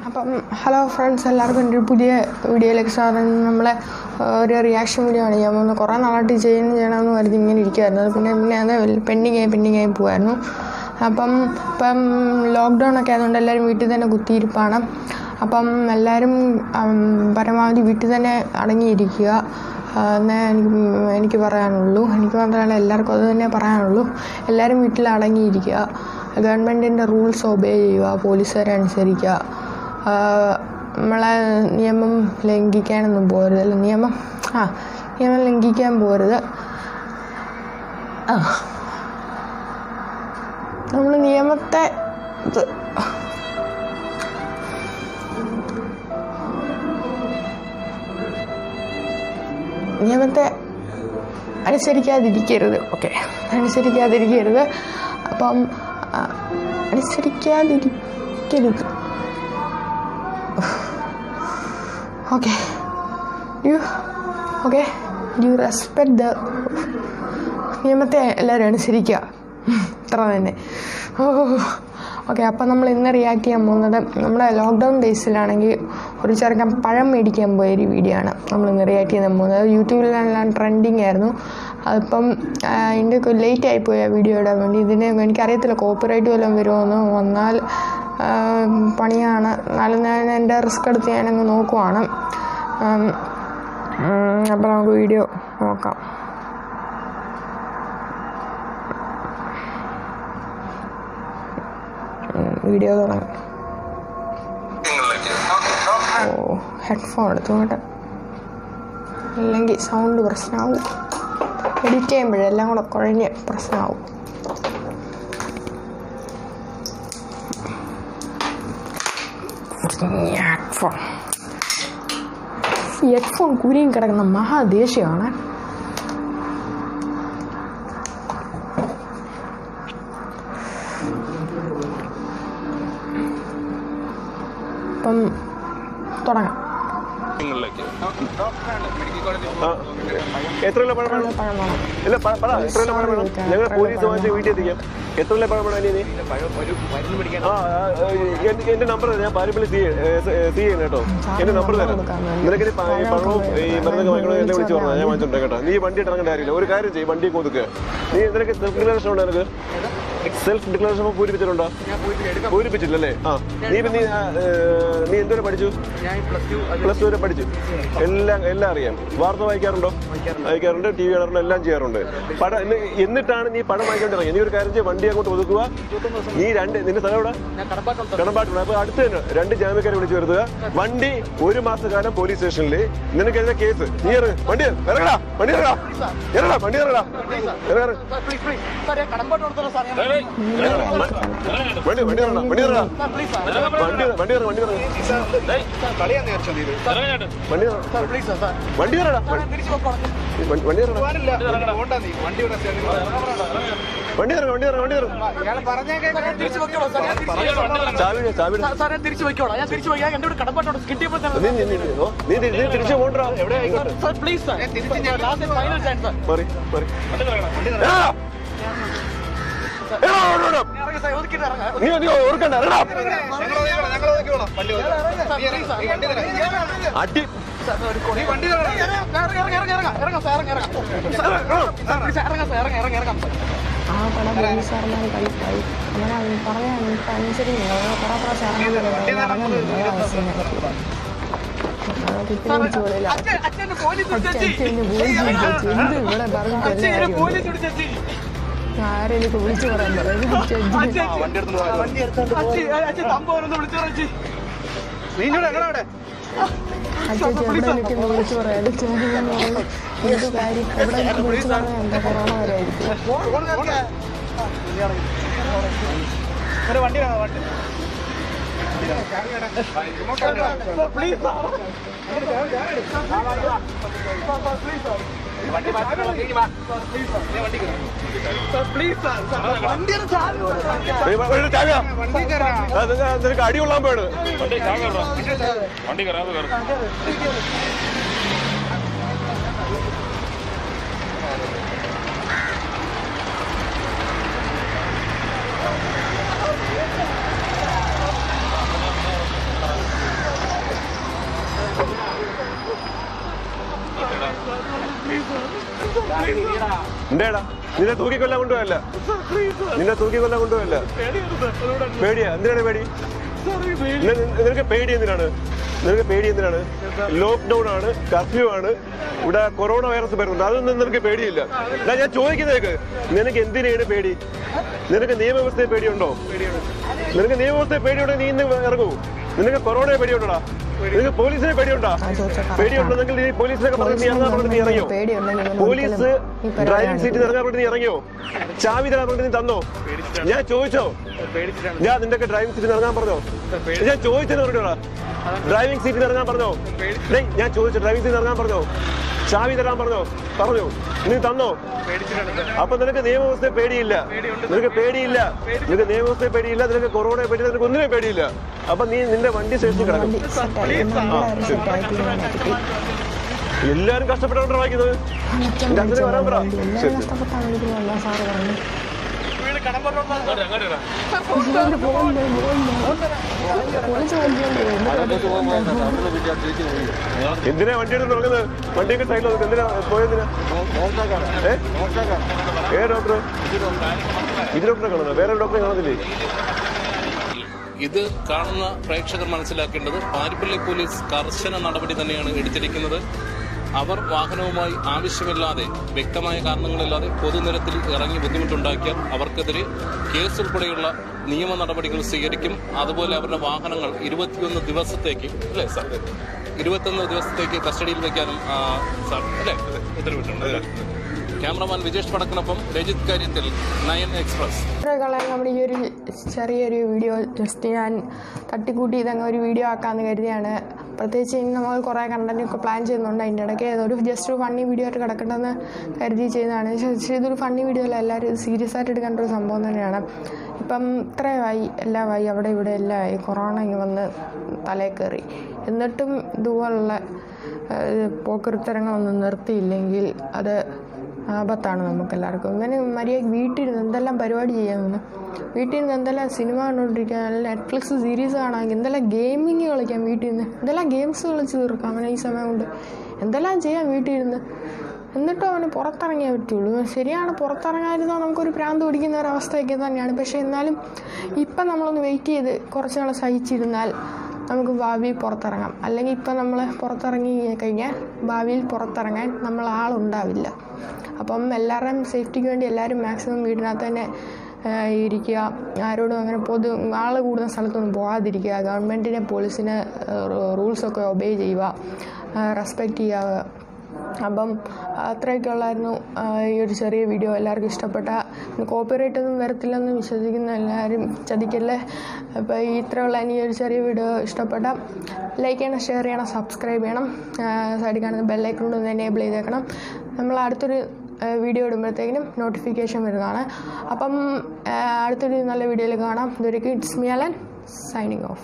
അപ്പം hello friends, എല്ലാവർക്കും എൻ്റെ ഒരു പുതിയ വീഡിയോയിലേക്ക് സ്വാഗതം. നമ്മളെ ഒരു റിയാക്ഷൻ വീഡിയോ ആണ് ഞാൻ പോകുന്നത്. കുറേ നാളായിട്ട് ചെയ്യണമെന്ന് കരുതി ഇങ്ങനെ ഇരിക്കുമായിരുന്നു. പിന്നെ അത് പെൻഡിങ്ങായി പോകുമായിരുന്നു. ഇപ്പം ലോക്ക്ഡൗൺ ഒക്കെ ആയതുകൊണ്ട് എല്ലാവരും വീട്ടിൽ തന്നെ കുത്തിയിരിപ്പാണ്. അപ്പം എല്ലാവരും പരമാവധി വീട്ടിൽ തന്നെ അടങ്ങിയിരിക്കുക എന്നേ എനിക്ക് പറയാനുള്ളൂ. എനിക്ക് മാത്രമല്ല, എല്ലാവർക്കും അത് തന്നെ പറയാനുള്ളൂ. എല്ലാവരും വീട്ടിൽ അടങ്ങിയിരിക്കുക, ഗവൺമെൻറ്റിൻ്റെ റൂൾസ് ഒബേ ചെയ്യുക, പോലീസുകാരെ അനുസരിക്കുക, നമ്മളെ നിയമം ലംഘിക്കാനൊന്നും പോകരുത്. നിയമം ലംഘിക്കാൻ പോകരുത്. നമ്മൾ നിയമത്തെ അനുസരിക്കാതിരിക്കരുത്. അനുസരിക്കാതിരിക്കരുത്. അപ്പം അനുസരിക്കാതിരിക്കരുത്. You respect the നിയമത്തെ എല്ലാവരും അനുസരിക്കുക. ഇത്ര തന്നെ. അപ്പം നമ്മൾ ഇന്ന് റിയാക്ട് ചെയ്യാൻ പോകുന്നത് നമ്മുടെ ലോക്ക്ഡൗൺ ഡേയ്സിലാണെങ്കിൽ ഒരു ചെറുക്കൻ പഴം മേടിക്കാൻ പോയൊരു വീഡിയോ ആണ് നമ്മൾ ഇന്ന് റിയാക്ട് ചെയ്യാൻ പോകുന്നത്. യൂട്യൂബിലെല്ലാം ട്രെൻഡിങ് ആയിരുന്നു. അതിപ്പം അതിൻ്റെ ലേറ്റ് ആയിപ്പോയി ആ വീഡിയോ ഇടാൻ വേണ്ടി. ഇതിന് എനിക്കറിയത്തില്ല കോപ്പിറൈറ്റ് വല്ലതും വരുമോയെന്ന്. വന്നാൽ പണിയാണ്. എന്നാലും ഞാൻ എൻ്റെ റിസ്ക് എടുത്ത് ഞാനങ്ങ് നോക്കുവാണ്. അപ്പം നമുക്ക് വീഡിയോ നോക്കാം. വീഡിയോ തുടങ്ങാം. ഹെഡ്ഫോൺ എടുത്തു കേട്ടോ, അല്ലെങ്കിൽ സൗണ്ട് പ്രശ്നമാവും. എഡിറ്റ് ചെയ്യുമ്പോഴെല്ലാം കൂടെ കുഴഞ്ഞ് പ്രശ്നമാവും. ഹെഡ്ഫോൺ കുരിയും കിടക്കുന്ന മഹാദേഷ്യമാണ്. അപ്പം തുടങ്ങാം. എത്ര കിലോ പഴം വേണം? ഇല്ല ഞങ്ങൾ പോലീസ് വാങ്ങിച്ച് വീട്ടിൽ എത്തിക്കാം. എത്ര കിലോ പഴം വേണം? എന്റെ നമ്പർ ഞാൻ പാരിപ്പള്ളി സി ചെയ്യുന്നു കേട്ടോ. എന്റെ നമ്പർ തരാം. നിനക്ക് പഴവും ഈ മരുന്നൊക്കെ വാങ്ങിക്കണോ എന്നെ വിളിച്ച് പറഞ്ഞാൽ ഞാൻ വാങ്ങിച്ചിട്ടുണ്ട് കേട്ടോ. നീ വണ്ടി ഇറങ്ങേണ്ട കാര്യമില്ല. ഒരു കാര്യം ചെയ്യും, വണ്ടി കൊതുക്കുക. നീ നിനക്ക് സെൽഫ് ഡിക്ലറേഷൻ ഉണ്ടോ? നിനക്ക് സെൽഫ് ഡിക്ലറേഷൻ പൂരിപ്പിച്ചിട്ടുണ്ടോ? പൂരിപ്പിച്ചില്ലല്ലേ? നീ എന്തോരം പഠിച്ചു? പ്ലസ് 2 വരെ പഠിച്ചു. എല്ലാം അറിയാം. വാർത്ത വായിക്കാറുണ്ടോ? വായിക്കാറുണ്ട്. TV കാണാറുണ്ട്. എല്ലാം ചെയ്യാറുണ്ട്. എന്നിട്ടാണ് നീ പണം വാങ്ങിക്കൊണ്ടിറങ്ങി. നീ ഒരു കാര്യം ചെയ്യും, വണ്ടി അങ്ങോട്ട് ഒതുക്കുക. നീ നിന്റെ സ്ഥലം എവിടെ? കടമ്പാട്ടുണ്ട്. അപ്പൊ അടുത്ത് തന്നെ 2 ജാമ്യക്കാരെ വിളിച്ചു വരുത്തുക. വണ്ടി 1 മാസക്കാലം പോലീസ് സ്റ്റേഷനിൽ. നിനക്കെതിരെ കേസ്. നീ വണ്ടി ഇറങ്ങടാ. വണ്ടി ഇറങ്ങടാ. വണ്ടി ഇറങ്ങടാ. തിരിച്ചു പോണ്ടാ. അടി ആ പടം പോലീസുകാരന്മാർ കളിപ്പായി. അങ്ങനെ പറയാൻ അനുസരിച്ച് കുറേ പ്രാവശ്യം ആരെയൊക്കെ വിളിച്ചു പറയാൻ പറയുന്നത്. വിളിച്ചു പറയാം. ഏത് കാര്യം എവിടെ വിളിച്ചു പറയാൻ എന്താ കൊറോണ വരായിരിക്കും. നിനക്ക് അടികൊള്ളാൻ പോയാണ്. എന്തേടാ നിന്നെ തൂക്കിക്കൊല്ലാൻ കൊണ്ടുപോയല്ല, നിന്നെ തൂക്കിക്കൊല്ലാൻ കൊണ്ടുപോയല്ല. പേടിയാ? എന്തിനാണ് പേടി? നിനക്ക് പേടി എന്തിനാണ്? നിനക്ക് പേടി എന്തിനാണ്? ലോക്ക്ഡൌൺ ആണ്, കർഫ്യൂ ആണ്, ഇവിടെ കൊറോണ വൈറസ് വരുന്നുണ്ട്, അതൊന്നും നിനക്ക് പേടിയില്ല. ഞാൻ ചോദിക്കുന്നേക്ക്, നിനക്ക് എന്തിനാണ് പേടി? നിനക്ക് നിയമവ്യവസ്ഥയെ പേടിയുണ്ടോ? നിനക്ക് നിയമവ്യവസ്ഥയെ പേടിയുണ്ടോ? നീ ഇന്ന് ഇറങ്ങൂ. നിനക്ക് കൊറോണയെ പേടിയുണ്ടോടാ? നിനക്ക് പോലീസിനെ പേടിയുണ്ടോ? പേടിയുണ്ടെങ്കിൽ നീ പോലീസിനൊക്കെ പറഞ്ഞ് നീ ഇറങ്ങാൻ പറഞ്ഞിട്ട് നീ ഇറങ്ങിയോ? പോലീസ് ഡ്രൈവിംഗ് സീറ്റിൽ ഇറങ്ങാൻ പറഞ്ഞിട്ട് നീ ഇറങ്ങിയോ? ചാവി തരാൻ പറഞ്ഞിട്ട് നീ തന്നോ? ഞാൻ ചോദിച്ചോ? ഞാൻ നിന്റെ ഡ്രൈവിംഗ് സീറ്റിൽ ഇറങ്ങാൻ പറഞ്ഞോ? ഞാൻ ചോദിച്ചെന്ന് പറഞ്ഞോടാ. ഡ്രൈവിംഗ് സീറ്റിൽ ഇറങ്ങാൻ പറഞ്ഞോ? ഞാൻ ചോദിച്ചു, ഡ്രൈവിംഗ് സീറ്റിൽ ഇറങ്ങാൻ പറഞ്ഞോ? ചാവി തരാൻ പറഞ്ഞു? നീ തന്നോ? അപ്പൊ നിനക്ക് നിയമവ്യവസ്ഥയെ പേടിയില്ല, നിനക്ക് പേടിയില്ല, നിനക്ക് നിയമവ്യവസ്ഥയെ പേടിയില്ല, നിനക്ക് കൊറോണയെ പേടിയില്ല, നിനക്ക് ഒന്നിനെ പേടിയില്ല. അപ്പൊ നീ നിന്റെ വണ്ടി സ്റ്റേഷനിൽ കിടക്കും. എല്ലാരും കഷ്ടപ്പെട്ടാണ് വായിക്കുന്നത്. അച്ഛനെ വരാൻ പറ. എന്തിനാ വണ്ടി എടുത്ത് തുടങ്ങുന്നത്? വണ്ടിയൊക്കെ സൈഡിൽ എന്തിനാ പോയതിനാ? ഡോക്ടർ ഇത് ഡോക്ടറെ കാണുന്നത്, വേറെ ഡോക്ടറെ കാണുന്നില്ലേ? ഇത് കാണുന്ന പ്രേക്ഷകർ മനസ്സിലാക്കേണ്ടത് പാരിപ്പള്ളി പോലീസ് കർശന നടപടി തന്നെയാണ് എടുത്തിരിക്കുന്നത്. അവർ വാഹനവുമായി ആവശ്യമില്ലാതെ, വ്യക്തമായ കാരണങ്ങളില്ലാതെ പൊതുനിരത്തിൽ ഇറങ്ങി ബുദ്ധിമുട്ടുണ്ടാക്കിയാൽ അവർക്കെതിരെ കേസ് ഉൾപ്പെടെയുള്ള നിയമ നടപടികൾ സ്വീകരിക്കും. അതുപോലെ അവരുടെ വാഹനങ്ങൾ 21 ദിവസത്തേക്ക് അല്ലേ സാർ, 21 ദിവസത്തേക്ക് കസ്റ്റഡിയിൽ വയ്ക്കാനും സാർ അല്ലേ ഉത്തരവിട്ടുണ്ട്. ക്യാമറമാൻ വിജേഷ് പടക്കിനൊപ്പം രജിത് കാര്യത്തിൽ, 9 എക്സ്പ്രസ്. നമ്മുടെ ഈ ഒരു ചെറിയൊരു വീഡിയോ ജസ്റ്റ് ഞാൻ തട്ടിക്കൂട്ടി ഇതങ്ങ് ഒരു വീഡിയോ ആക്കാമെന്ന് കരുതിയാണ്. പ്രത്യേകിച്ച് നമ്മൾ കുറേ കണ്ടൻറ്റൊക്കെ പ്ലാൻ ചെയ്യുന്നുണ്ട്. അതിൻ്റെ ഇടയ്ക്ക് ഏതൊരു ജസ്റ്റ് ഒരു ഫണ്ണി വീഡിയോ ആയിട്ട് കിടക്കണമെന്ന് കരുതി ചെയ്യുന്നതാണ്. പക്ഷേ ഇതൊരു ഫണ്ണി വീഡിയോ അല്ല, എല്ലാവരും ഇത് സീരിയസ് ആയിട്ട് എടുക്കേണ്ട ഒരു സംഭവം തന്നെയാണ്. ഇപ്പം ഇത്രയുമായി, എല്ലാമായി, അവിടെ ഇവിടെ എല്ലാമായി, കൊറോണ ഇങ്ങനെ വന്ന് തലയിൽ കയറി. എന്നിട്ടും ഇതുപോലുള്ള പോക്കൃത്തരങ്ങളൊന്നും നിർത്തിയില്ലെങ്കിൽ അത് ആപത്താണ് നമുക്കെല്ലാവർക്കും. ഇങ്ങനെ മര്യാദയ്ക്ക് വീട്ടിലിരുന്ന് എന്തെല്ലാം പരിപാടി ചെയ്യാമെന്ന്, വീട്ടിൽ നിന്ന് എന്തെല്ലാം സിനിമ കണ്ടുകൊണ്ടിരിക്കുക, നെറ്റ്ഫ്ലിക്സ് സീരീസ് കാണാമെങ്കിൽ എന്തെല്ലാം ഗെയിമിങ് കളിക്കാം, വീട്ടിൽ നിന്ന് എന്തെല്ലാം ഗെയിംസ് കളിച്ച് തീർക്കാം അങ്ങനെ ഈ സമയം കൊണ്ട്, എന്തെല്ലാം ചെയ്യാം വീട്ടിലിരുന്ന്. എന്നിട്ടും അവന് പുറത്തിറങ്ങിയേ പറ്റുള്ളൂ. ശരിയാണ്, പുറത്തിറങ്ങാതിരുന്നാൽ നമുക്കൊരു ഭ്രാന്ത് പിടിക്കുന്ന ഒരവസ്ഥയൊക്കെ തന്നെയാണ്. പക്ഷേ എന്നാലും ഇപ്പം നമ്മളൊന്ന് വെയിറ്റ് ചെയ്ത് കുറച്ച് നാൾ സഹിച്ചിരുന്നാൽ നമുക്ക് ഭാവിയിൽ പുറത്തിറങ്ങാം. അല്ലെങ്കിൽ ഇപ്പം നമ്മൾ പുറത്തിറങ്ങി കഴിഞ്ഞാൽ ഭാവിയിൽ പുറത്തിറങ്ങാൻ നമ്മൾ ആളുണ്ടാവില്ല. അപ്പം എല്ലാവരുടെയും സേഫ്റ്റിക്ക് വേണ്ടി എല്ലാവരും മാക്സിമം വീടിനകത്ത് തന്നെ ഇരിക്കുക. ആരോടും അങ്ങനെ ആൾ കൂടുന്ന സ്ഥലത്തൊന്നും പോകാതിരിക്കുക. ഗവൺമെൻറ്റിനെ, പോലീസിന് റൂൾസൊക്കെ ഒബേ ചെയ്യുക, റെസ്പെക്റ്റ് ചെയ്യുക. അപ്പം അത്രയൊക്കെ ഉള്ളായിരുന്നു ഈ ഒരു ചെറിയ വീഡിയോ. എല്ലാവർക്കും ഇഷ്ടപ്പെട്ട, കോപ്പിറൈറ്റ് ഒന്നും വരത്തില്ലെന്ന് വിശ്വസിക്കുന്ന എല്ലാവരും ചതിക്കല്ലേ. അപ്പോൾ ഇത്രയുള്ള ഈ ഒരു ചെറിയ വീഡിയോ ഇഷ്ടപ്പെട്ട ലൈക്ക് ചെയ്യണം, ഷെയർ ചെയ്യണം, സബ്സ്ക്രൈബ് ചെയ്യണം. സൈഡിൽ കാണുന്ന ബെല്ലൈക്കൺ ഒന്ന് എനേബിൾ ചെയ്തേക്കണം. നമ്മൾ അടുത്തൊരു വീഡിയോ ഇടുമ്പോഴത്തേക്കിനും നോട്ടിഫിക്കേഷൻ വരുന്നതാണ്. അപ്പം അടുത്തൊരു നല്ല വീഡിയോയിൽ കാണാം. ഇതൊരു it's me Alan signing of.